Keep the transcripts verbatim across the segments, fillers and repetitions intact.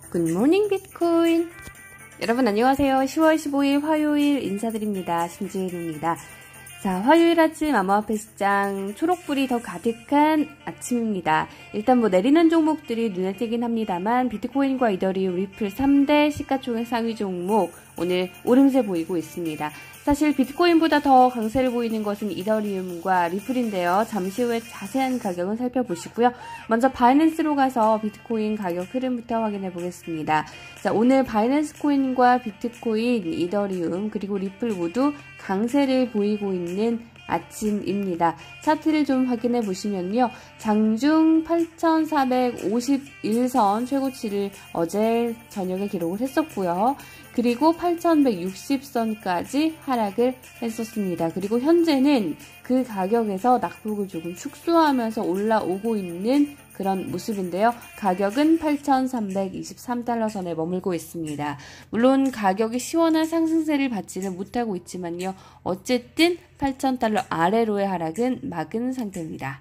굿모닝 비트코인. 여러분 안녕하세요. 시월 십오일 화요일 인사드립니다. 신지혜입니다. 자, 화요일 아침 암호화폐 시장 초록불이 더 가득한 아침입니다. 일단 뭐 내리는 종목들이 눈에 띄긴 합니다만 비트코인과 이더리움, 리플 삼 대 시가총액 상위 종목 오늘 오름세 보이고 있습니다. 사실 비트코인보다 더 강세를 보이는 것은 이더리움과 리플인데요. 잠시 후에 자세한 가격은 살펴보시고요. 먼저 바이낸스로 가서 비트코인 가격 흐름부터 확인해 보겠습니다. 자, 오늘 바이낸스 코인과 비트코인, 이더리움 그리고 리플 모두 강세를 보이고 있는 아침입니다. 차트를 좀 확인해 보시면요. 장중 팔천사백오십일 선 최고치를 어제 저녁에 기록을 했었고요. 그리고 팔천백육십 선까지 하락을 했었습니다. 그리고 현재는 그 가격에서 낙폭을 조금 축소하면서 올라오고 있는 그런 모습인데요. 가격은 팔천삼백이십삼 달러 선에 머물고 있습니다. 물론 가격이 시원한 상승세를 받지는 못하고 있지만요. 어쨌든 팔천 달러 아래로의 하락은 막은 상태입니다.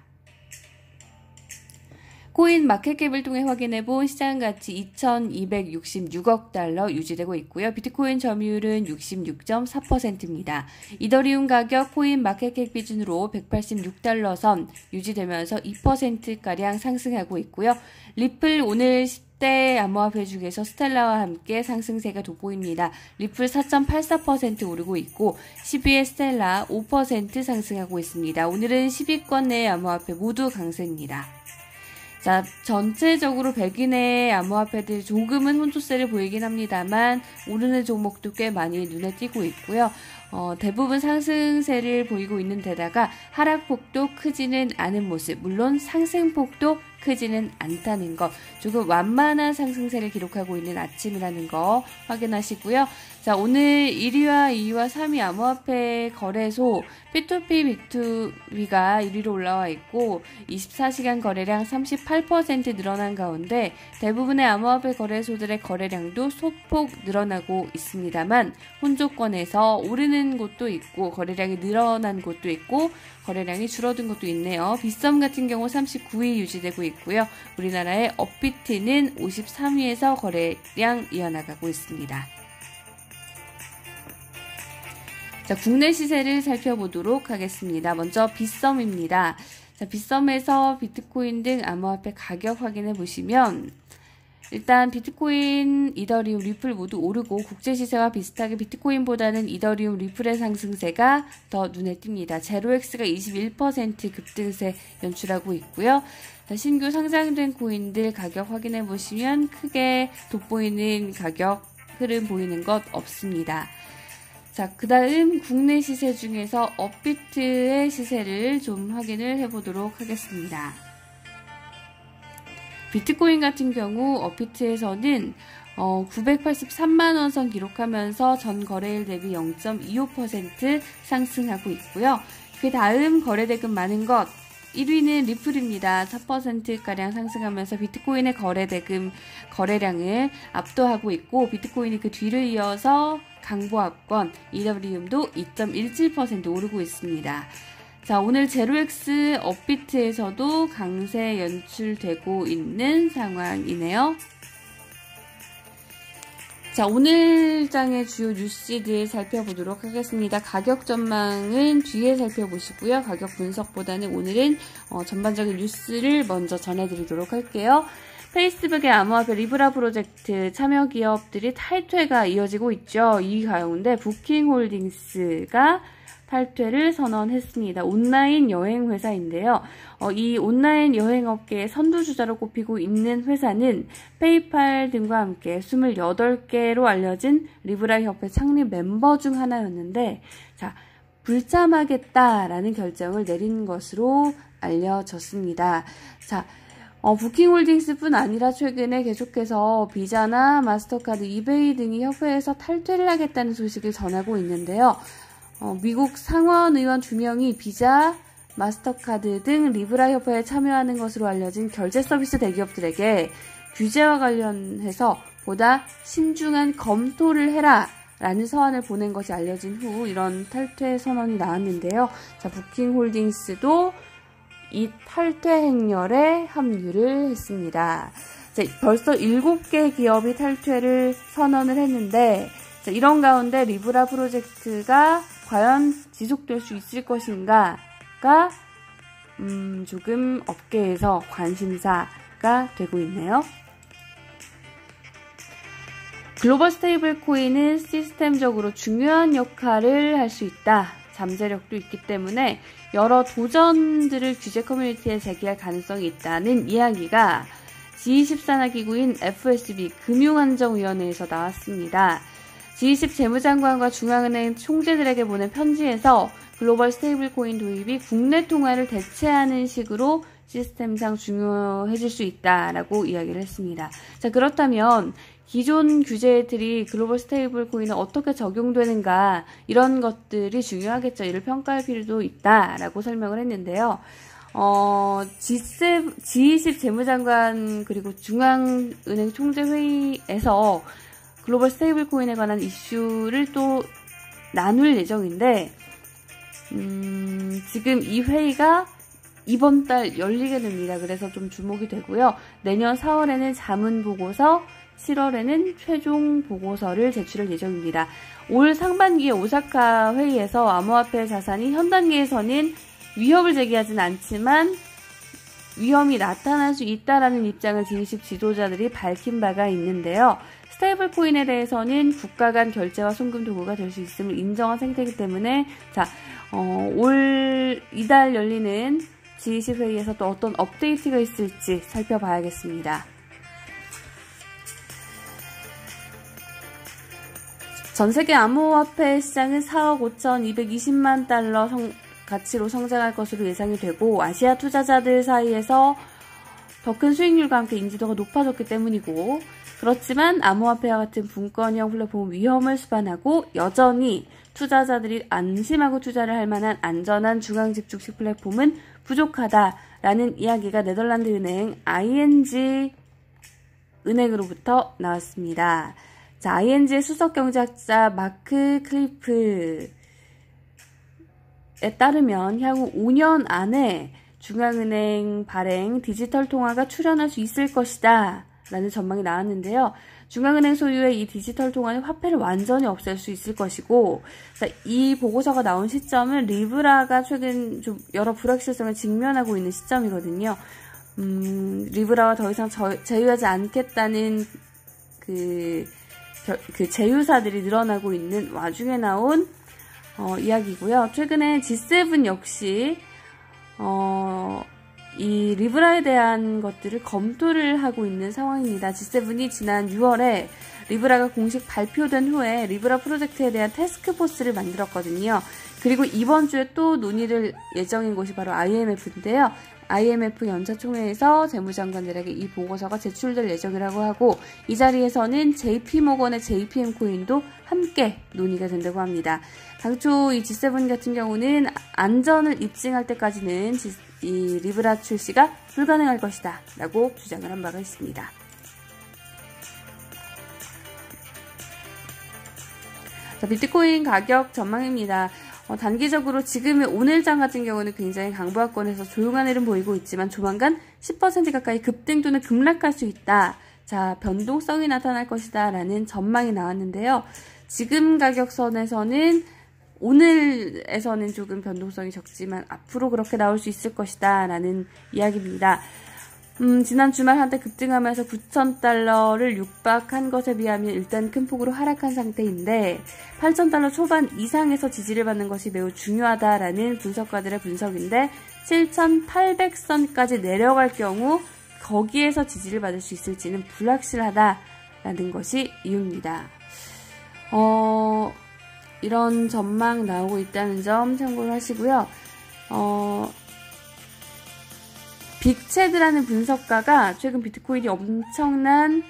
코인 마켓캡을 통해 확인해본 시장가치 이천이백육십육억 달러 유지되고 있고요. 비트코인 점유율은 육십육 점 사 퍼센트입니다. 이더리움 가격 코인 마켓캡 기준으로 백팔십육 달러 선 유지되면서 이 퍼센트가량 상승하고 있고요. 리플 오늘 십 대 암호화폐 중에서 스텔라와 함께 상승세가 돋보입니다. 리플 사 점 팔사 퍼센트 오르고 있고 십 위의 스텔라 오 퍼센트 상승하고 있습니다. 오늘은 십 위권 내의 암호화폐 모두 강세입니다. 자, 전체적으로 백 위 내의 암호화폐들 조금은 혼조세를 보이긴 합니다만 오르는 종목도 꽤 많이 눈에 띄고 있고요. 어, 대부분 상승세를 보이고 있는 데다가 하락폭도 크지는 않은 모습, 물론 상승폭도 크지는 않다는 것, 조금 완만한 상승세를 기록하고 있는 아침이라는 거 확인하시고요. 자, 오늘 일 위와 이 위와 삼 위 암호화폐 거래소 피투피, 비투비가 일 위로 올라와 있고 이십사 시간 거래량 삼십팔 퍼센트 늘어난 가운데 대부분의 암호화폐 거래소들의 거래량도 소폭 늘어나고 있습니다만 혼조권에서 오르는 곳도 있고 거래량이 늘어난 곳도 있고 거래량이 줄어든 것도 있네요. 빗썸 같은 경우 삼십구 위 유지되고 있고요. 우리나라의 업비트는 오십삼 위에서 거래량 이어나가고 있습니다. 자, 국내 시세를 살펴보도록 하겠습니다. 먼저 빗썸입니다. 자, 빗썸에서 비트코인 등 암호화폐 가격 확인해 보시면 일단 비트코인, 이더리움, 리플 모두 오르고 국제 시세와 비슷하게 비트코인보다는 이더리움, 리플의 상승세가 더 눈에 띕니다. 제로엑스가 이십일 퍼센트 급등세 연출하고 있고요. 신규 상장된 코인들 가격 확인해 보시면 크게 돋보이는 가격 흐름 보이는 것 없습니다. 자, 그 다음 국내 시세 중에서 업비트의 시세를 좀 확인을 해보도록 하겠습니다. 비트코인 같은 경우 업비트에서는 어, 구백팔십삼만 원 선 기록하면서 전 거래일 대비 영 점 이오 퍼센트 상승하고 있고요. 그 다음 거래대금 많은 것 일 위는 리플입니다. 사 퍼센트가량 상승하면서 비트코인의 거래대금 거래량을 압도하고 있고 비트코인이 그 뒤를 이어서 강보합권, 이더리움도 이 점 일칠 퍼센트 오르고 있습니다. 자, 오늘 제로엑스 업비트에서도 강세 연출되고 있는 상황이네요. 자, 오늘 장의 주요 뉴스들 살펴보도록 하겠습니다. 가격 전망은 뒤에 살펴보시고요. 가격 분석보다는 오늘은 어, 전반적인 뉴스를 먼저 전해드리도록 할게요. 페이스북의 암호화폐 리브라 프로젝트 참여 기업들이 탈퇴가 이어지고 있죠. 이 가운데 부킹홀딩스가 탈퇴를 선언했습니다. 온라인 여행 회사인데요. 어, 이 온라인 여행업계의 선두주자로 꼽히고 있는 회사는 페이팔 등과 함께 이십팔 개로 알려진 리브라 협회 창립 멤버 중 하나였는데, 자, 불참하겠다라는 결정을 내린 것으로 알려졌습니다. 자, 어, 부킹홀딩스뿐 아니라 최근에 계속해서 비자나 마스터카드, 이베이 등이 협회에서 탈퇴를 하겠다는 소식을 전하고 있는데요. 어, 미국 상원 의원 두 명이 비자, 마스터카드 등 리브라 협회에 참여하는 것으로 알려진 결제 서비스 대기업들에게 규제와 관련해서 보다 신중한 검토를 해라 라는 서한을 보낸 것이 알려진 후 이런 탈퇴 선언이 나왔는데요. 자, 부킹홀딩스도 이 탈퇴 행렬에 합류를 했습니다. 벌써 일곱 개 기업이 탈퇴를 선언을 했는데, 자, 이런 가운데 리브라 프로젝트가 과연 지속될 수 있을 것인가가 음, 조금 업계에서 관심사가 되고 있네요. 글로벌 스테이블 코인은 시스템적으로 중요한 역할을 할 수 있다. 잠재력도 있기 때문에 여러 도전들을 규제 커뮤니티에 제기할 가능성이 있다는 이야기가 지 이십 산하 기구인 에프 에스 비 금융안정위원회에서 나왔습니다. 지 이십 재무장관과 중앙은행 총재들에게 보낸 편지에서 글로벌 스테이블 코인 도입이 국내 통화를 대체하는 식으로 시스템상 중요해질 수 있다라고 이야기를 했습니다. 자, 그렇다면 기존 규제들이 글로벌 스테이블 코인에 어떻게 적용되는가, 이런 것들이 중요하겠죠. 이를 평가할 필요도 있다라고 설명을 했는데요. 어, 지 이십 재무장관 그리고 중앙은행 총재회의에서 글로벌 스테이블 코인에 관한 이슈를 또 나눌 예정인데, 음, 지금 이 회의가 이번 달 열리게 됩니다. 그래서 좀 주목이 되고요. 내년 사월에는 자문 보고서, 칠월에는 최종 보고서를 제출할 예정입니다. 올 상반기에 오사카 회의에서 암호화폐 자산이 현 단계에서는 위협을 제기하진 않지만 위험이 나타날 수 있다라는 입장을 지 이십 지도자들이 밝힌 바가 있는데요. 스테이블 코인에 대해서는 국가 간 결제와 송금 도구가 될 수 있음을 인정한 상태이기 때문에, 자, 어, 올 이달 열리는 지 이십 회의에서 또 어떤 업데이트가 있을지 살펴봐야겠습니다. 전 세계 암호화폐 시장은 사억 오천이백이십만 달러 성, 가치로 성장할 것으로 예상이 되고, 아시아 투자자들 사이에서 더 큰 수익률과 함께 인지도가 높아졌기 때문이고, 그렇지만 암호화폐와 같은 분권형 플랫폼은 위험을 수반하고 여전히 투자자들이 안심하고 투자를 할 만한 안전한 중앙집중식 플랫폼은 부족하다라는 이야기가 네덜란드 은행 아이엔지 은행으로부터 나왔습니다. 자, 아이엔지의 수석 경제학자 마크 클리프에 따르면 향후 오 년 안에 중앙은행 발행 디지털 통화가 출현할 수 있을 것이다 라는 전망이 나왔는데요. 중앙은행 소유의 이 디지털 통화는 화폐를 완전히 없앨 수 있을 것이고, 자, 이 보고서가 나온 시점은 리브라가 최근 좀 여러 불확실성을 직면하고 있는 시점이거든요. 음, 리브라와 더 이상 저, 제휴하지 않겠다는 그 그 제휴사들이 늘어나고 있는 와중에 나온 어, 이야기고요. 최근에 지 세븐 역시 어, 이 리브라에 대한 것들을 검토를 하고 있는 상황입니다. 지 세븐이 지난 유월에 리브라가 공식 발표된 후에 리브라 프로젝트에 대한 태스크포스를 만들었거든요. 그리고 이번 주에 또 논의될 예정인 곳이 바로 아이엠에프인데요. 아이엠에프 연차총회에서 재무장관들에게 이 보고서가 제출될 예정이라고 하고, 이 자리에서는 제이피모건의 제이피엠 코인도 함께 논의가 된다고 합니다. 당초 이 지 세븐 같은 경우는 안전을 입증할 때까지는 이 리브라 출시가 불가능할 것이다 라고 주장을 한 바가 있습니다. 자, 비트코인 가격 전망입니다. 어, 단기적으로 지금의 오늘장 같은 경우는 굉장히 강보합권에서 조용한 흐름 보이고 있지만 조만간 십 퍼센트 가까이 급등 또는 급락할 수 있다. 자, 변동성이 나타날 것이다 라는 전망이 나왔는데요. 지금 가격선에서는 오늘에서는 조금 변동성이 적지만 앞으로 그렇게 나올 수 있을 것이다 라는 이야기입니다. 음, 지난 주말 한때 급등하면서 구천 달러를 육박한 것에 비하면 일단 큰 폭으로 하락한 상태인데, 팔천 달러 초반 이상에서 지지를 받는 것이 매우 중요하다라는 분석가들의 분석인데, 칠천팔백 선까지 내려갈 경우 거기에서 지지를 받을 수 있을지는 불확실하다라는 것이 이유입니다. 어, 이런 전망 나오고 있다는 점 참고를 하시고요. 어, 빅체드라는 분석가가 최근 비트코인이 엄청난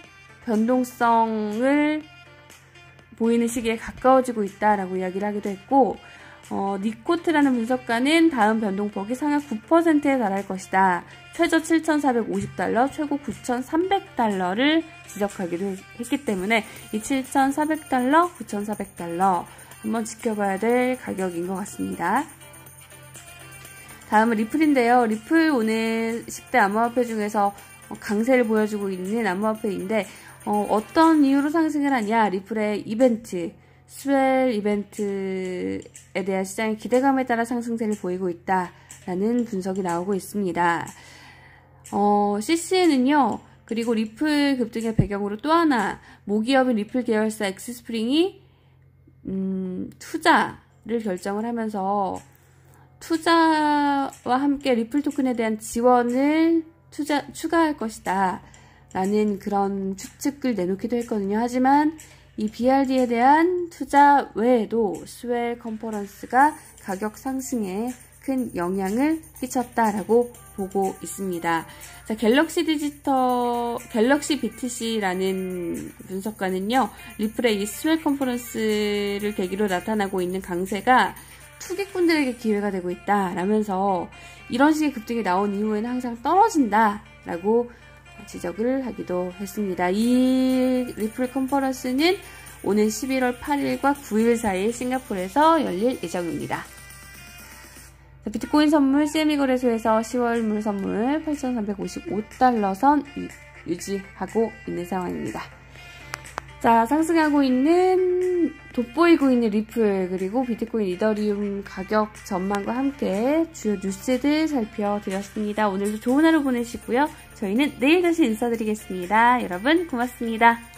변동성을 보이는 시기에 가까워지고 있다라고 이야기를 하기도 했고, 어, 니코트라는 분석가는 다음 변동폭이 상약 구 퍼센트에 달할 것이다. 최저 칠천사백오십 달러, 최고 구천삼백 달러를 지적하기도 했기 때문에 이 칠천사백 달러, 구천사백 달러 한번 지켜봐야 될 가격인 것 같습니다. 다음은 리플인데요. 리플 오늘 십 대 암호화폐 중에서 강세를 보여주고 있는 암호화폐인데 어, 어떤 이유로 상승을 하냐? 리플의 이벤트, 스웰 이벤트에 대한 시장의 기대감에 따라 상승세를 보이고 있다라는 분석이 나오고 있습니다. 어, 씨씨엔은요, 그리고 리플 급등의 배경으로 또 하나, 모기업인 리플 계열사 엑스스프링이, 음, 투자를 결정을 하면서, 투자와 함께 리플 토큰에 대한 지원을 투자, 추가할 것이다. 라는 그런 추측을 내놓기도 했거든요. 하지만, 이 비알디에 대한 투자 외에도 스웰 컨퍼런스가 가격 상승에 큰 영향을 끼쳤다라고 보고 있습니다. 자, 갤럭시 디지털, 갤럭시 비티씨라는 분석가는요, 리플의 이 스웰 컨퍼런스를 계기로 나타나고 있는 강세가 투기꾼들에게 기회가 되고 있다 라면서 이런 식의 급등이 나온 이후에는 항상 떨어진다 라고 지적을 하기도 했습니다. 이 리플 컨퍼런스는 오는 십일월 팔일과 구일 사이 싱가포르에서 열릴 예정입니다. 비트코인 선물 씨엠이 거래소에서 시월물 선물 팔천삼백오십오 달러 선 유지하고 있는 상황입니다. 자, 상승하고 있는, 돋보이고 있는 리플, 그리고 비트코인, 이더리움 가격 전망과 함께 주요 뉴스들 살펴드렸습니다. 오늘도 좋은 하루 보내시고요. 저희는 내일 다시 인사드리겠습니다. 여러분, 고맙습니다.